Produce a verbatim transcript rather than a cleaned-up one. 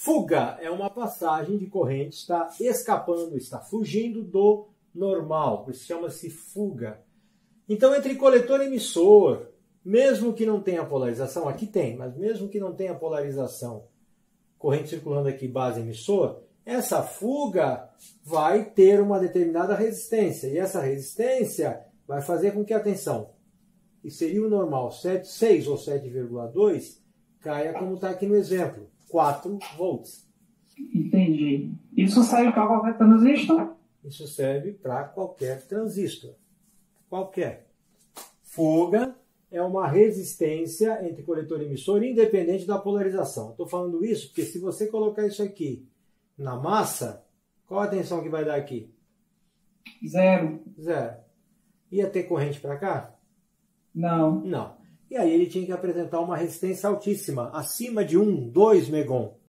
Fuga é uma passagem de corrente, está escapando, está fugindo do normal, por isso chama-se fuga. Então, entre coletor e emissor, mesmo que não tenha polarização, aqui tem, mas mesmo que não tenha polarização, corrente circulando aqui, base emissor, essa fuga vai ter uma determinada resistência. E essa resistência vai fazer com que, atenção, que seria o normal sete, seis ou sete vírgula dois, caia como está aqui no exemplo, quatro volts. Entendi. Isso serve para qualquer transistor? Isso serve para qualquer transistor. Qualquer. Fuga é uma resistência entre coletor e emissor, independente da polarização. Estou falando isso porque se você colocar isso aqui na massa, qual a tensão que vai dar aqui? Zero. Zero. Ia ter corrente para cá? Não. Não. E aí ele tinha que apresentar uma resistência altíssima, acima de um, dois megon.